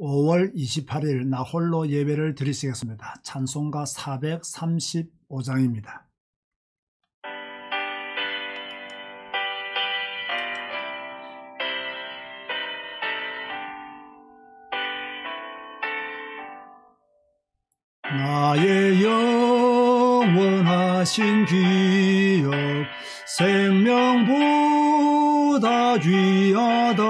5월 28일 나 홀로 예배를 드리시겠습니다. 찬송가 435장입니다. 나의 영원하신 기업 생명보다 귀하다.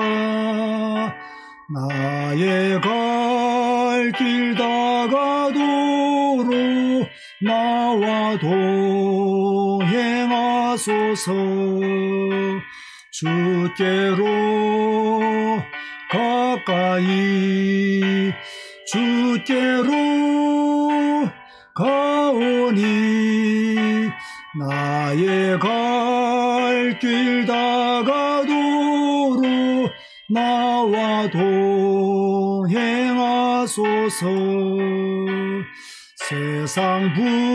나의 갈 길 다가도록 나와 동행하소서. 주께로 가까이 주께로 가오니 나의 갈 길 다가도록 나와 동행하소서. 세상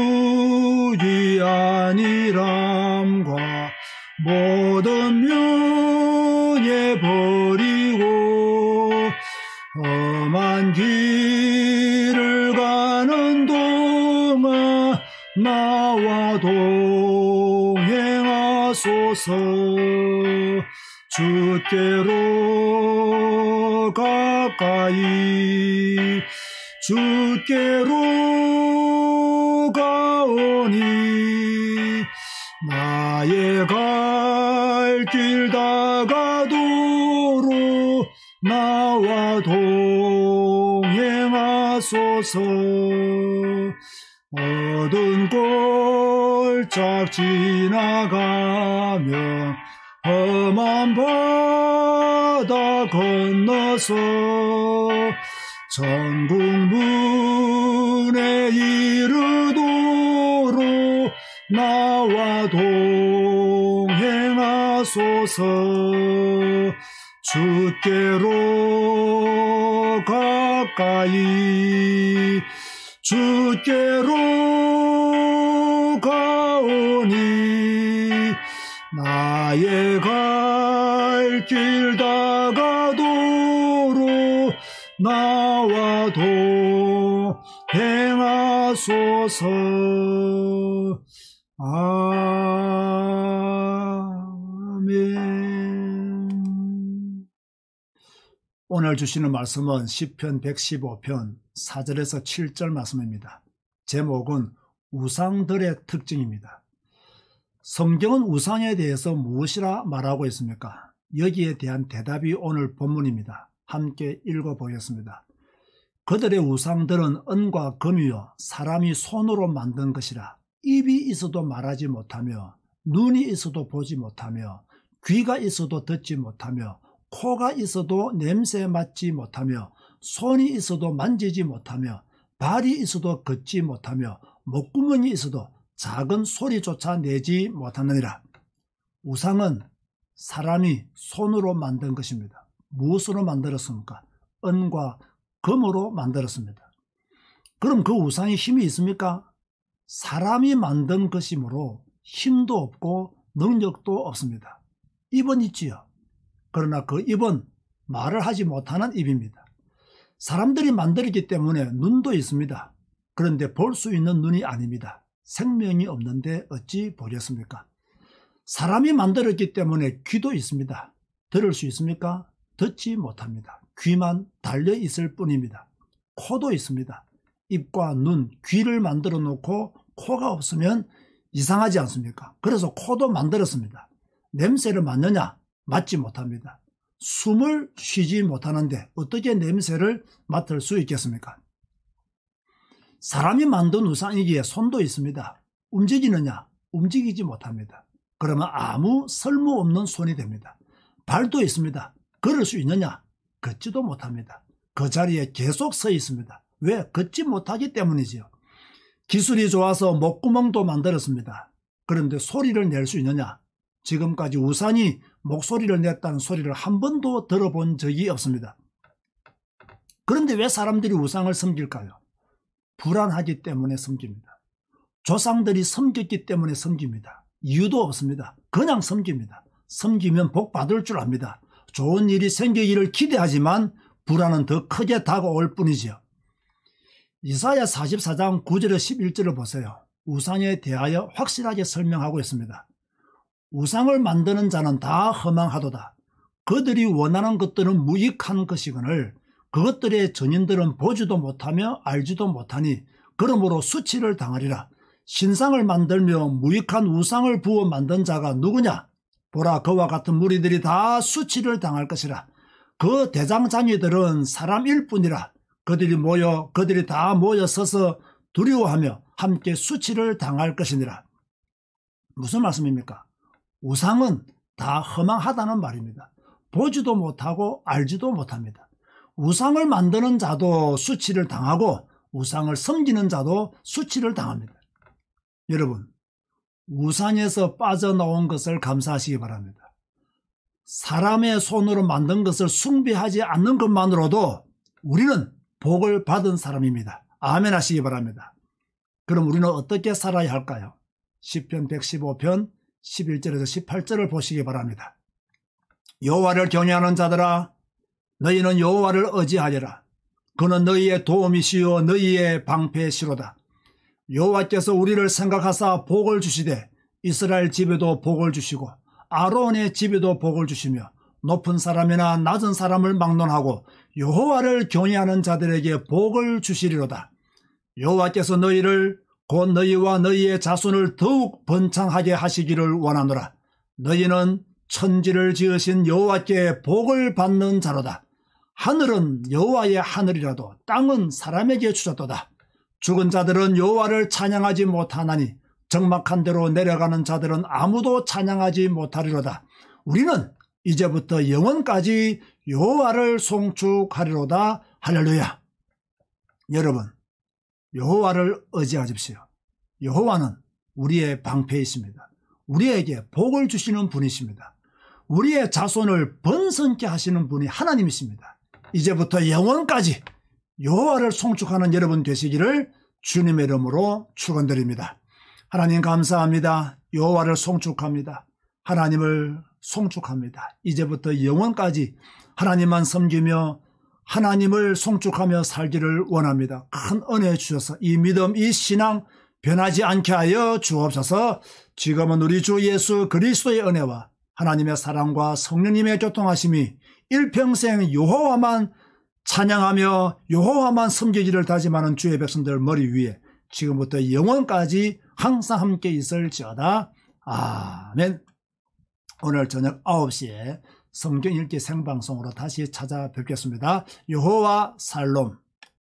부귀한 일함과 모든 명예 버리고 험한 길을 가는 동안 나와 동행하소서. 주께로 가까이 주께로 가오니 나의 갈 길 다가도록 나와 동행하소서. 어두운 골짝 지나가며 험한 바다 건너서 천국 문에 이르도록 나와 동행하소서. 주께로 가까이 주께로 가오니 나의 갈 길 다가도록 나와 동행하소서. 아멘. 오늘 주시는 말씀은 시편 115편 4절에서 7절 말씀입니다. 제목은 우상들의 특징입니다. 성경은 우상에 대해서 무엇이라 말하고 있습니까? 여기에 대한 대답이 오늘 본문입니다. 함께 읽어보겠습니다. 그들의 우상들은 은과 금이요 사람이 손으로 만든 것이라. 입이 있어도 말하지 못하며 눈이 있어도 보지 못하며 귀가 있어도 듣지 못하며 코가 있어도 냄새 맡지 못하며 손이 있어도 만지지 못하며 발이 있어도 걷지 못하며 목구멍이 있어도 작은 소리조차 내지 못하느니라. 우상은 사람이 손으로 만든 것입니다. 무엇으로 만들었습니까? 은과 금으로 만들었습니다. 그럼 그 우상에 힘이 있습니까? 사람이 만든 것이므로 힘도 없고 능력도 없습니다. 입은 있지요. 그러나 그 입은 말을 하지 못하는 입입니다. 사람들이 만들었기 때문에 눈도 있습니다. 그런데 볼 수 있는 눈이 아닙니다. 생명이 없는데 어찌 보겠습니까? 사람이 만들었기 때문에 귀도 있습니다. 들을 수 있습니까? 듣지 못합니다. 귀만 달려 있을 뿐입니다. 코도 있습니다. 입과 눈, 귀를 만들어 놓고 코가 없으면 이상하지 않습니까? 그래서 코도 만들었습니다. 냄새를 맡느냐? 맡지 못합니다. 숨을 쉬지 못하는데 어떻게 냄새를 맡을 수 있겠습니까? 사람이 만든 우상이기에 손도 있습니다. 움직이느냐? 움직이지 못합니다. 그러면 아무 쓸모없는 손이 됩니다. 발도 있습니다. 걸을 수 있느냐? 걷지도 못합니다. 그 자리에 계속 서 있습니다. 왜? 걷지 못하기 때문이지요. 기술이 좋아서 목구멍도 만들었습니다. 그런데 소리를 낼 수 있느냐? 지금까지 우상이 목소리를 냈다는 소리를 한 번도 들어본 적이 없습니다. 그런데 왜 사람들이 우상을 섬길까요? 불안하기 때문에 섬깁니다. 조상들이 섬겼기 때문에 섬깁니다. 이유도 없습니다. 그냥 섬깁니다. 섬기면 복 받을 줄 압니다. 좋은 일이 생기기를 기대하지만 불안은 더 크게 다가올 뿐이지요. 이사야 44장 9절에 11절을 보세요. 우상에 대하여 확실하게 설명하고 있습니다. 우상을 만드는 자는 다 허망하도다. 그들이 원하는 것들은 무익한 것이거늘 그것들의 전인들은 보지도 못하며 알지도 못하니 그러므로 수치를 당하리라. 신상을 만들며 무익한 우상을 부어 만든 자가 누구냐? 보라, 그와 같은 무리들이 다 수치를 당할 것이라. 그 대장자녀들은 사람일 뿐이라. 그들이 다 모여 서서 두려워하며 함께 수치를 당할 것이니라. 무슨 말씀입니까? 우상은 다 허망하다는 말입니다. 보지도 못하고 알지도 못합니다. 우상을 만드는 자도 수치를 당하고 우상을 섬기는 자도 수치를 당합니다. 여러분, 우상에서 빠져나온 것을 감사하시기 바랍니다. 사람의 손으로 만든 것을 숭배하지 않는 것만으로도 우리는 복을 받은 사람입니다. 아멘 하시기 바랍니다. 그럼 우리는 어떻게 살아야 할까요? 시편 115편 11절에서 18절을 보시기 바랍니다. 여호와를 경외하는 자들아, 너희는 여호와를 의지하리라. 그는 너희의 도움이시요 너희의 방패시로다. 여호와께서 우리를 생각하사 복을 주시되 이스라엘 집에도 복을 주시고 아론의 집에도 복을 주시며 높은 사람이나 낮은 사람을 막론하고 여호와를 경외하는 자들에게 복을 주시리로다. 여호와께서 너희를 곧 너희와 너희의 자손을 더욱 번창하게 하시기를 원하노라. 너희는 천지를 지으신 여호와께 복을 받는 자로다. 하늘은 여호와의 하늘이라도 땅은 사람에게 주셨도다. 죽은 자들은 여호와를 찬양하지 못하나니 적막한 데로 내려가는 자들은 아무도 찬양하지 못하리로다. 우리는 이제부터 영원까지 여호와를 송축하리로다. 할렐루야. 여러분, 여호와를 의지하십시오. 여호와는 우리의 방패이십니다. 우리에게 복을 주시는 분이십니다. 우리의 자손을 번성케 하시는 분이 하나님이십니다. 이제부터 영원까지 여호와를 송축하는 여러분 되시기를 주님의 이름으로 축원드립니다. 하나님 감사합니다. 여호와를 송축합니다. 하나님을 송축합니다. 이제부터 영원까지 하나님만 섬기며 하나님을 송축하며 살기를 원합니다. 큰 은혜 주셔서 이 믿음, 이 신앙 변하지 않게 하여 주옵소서. 지금은 우리 주 예수 그리스도의 은혜와 하나님의 사랑과 성령님의 교통하심이 일평생 여호와만 찬양하며 여호와만 섬기기를 다짐하는 주의 백성들 머리 위에 지금부터 영원까지 항상 함께 있을지어다. 아멘. 오늘 저녁 9시에 성경 읽기 생방송으로 다시 찾아뵙겠습니다. 여호와 살롬.